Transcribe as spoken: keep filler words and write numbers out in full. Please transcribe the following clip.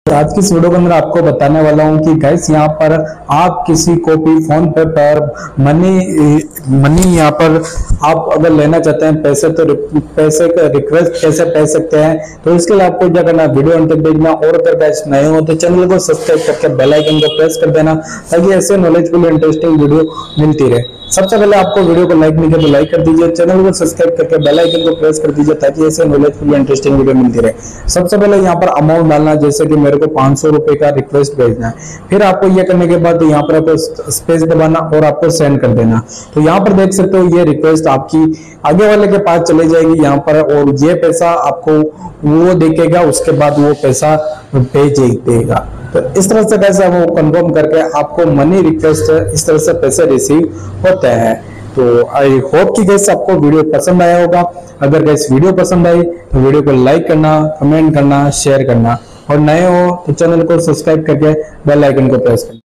आज की इस वीडियो के अंदर आपको बताने वाला हूं कि गाइस यहाँ पर आप किसी को भी फोन पे पर मनी मनी यहाँ पर आप अगर लेना चाहते हैं पैसे, तो पैसे का रिक्वेस्ट कैसे भेज सकते हैं। तो इसके लिए आपको क्या करना है, वीडियो अंत तक देखना, और अगर गाइस नए हो तो चैनल को सब्सक्राइब करके बेल आइकन को प्रेस कर देना, ताकि ऐसे नॉलेजफुल इंटरेस्टिंग वीडियो मिलती रहे। सबसे पहले आपको वीडियो को लाइक नहीं किया तो लाइक कर दीजिए, चैनल को सब्सक्राइब करके बेल आइकन को प्रेस कर दीजिए, ताकि ऐसे नॉलेजफुल इंटरेस्टिंग वीडियो मिलती रहे। सबसे पहले यहाँ पर अमाउंट डालना, जैसे कि मेरे को पांच सौ रुपए का रिक्वेस्ट भेजना है। फिर आपको ये करने के बाद यहाँ पर आपको स्पेस दबाना और आपको सेंड कर देना। तो यहाँ पर देख सकते हो ये रिक्वेस्ट आपकी आगे वाले के पास चले जाएगी यहाँ पर, और ये पैसा आपको वो देखेगा, उसके बाद वो पैसा भेज देगा। तो इस तरह से कैसे वो कंफर्म करके आपको मनी रिक्वेस्ट इस तरह से पैसे रिसीव होते हैं। तो आई होप कि गैस आपको वीडियो पसंद आया होगा। अगर गैस वीडियो पसंद आई तो वीडियो को लाइक करना, कमेंट करना, शेयर करना, और नए हो तो चैनल को सब्सक्राइब करके बेल आइकन को प्रेस करना।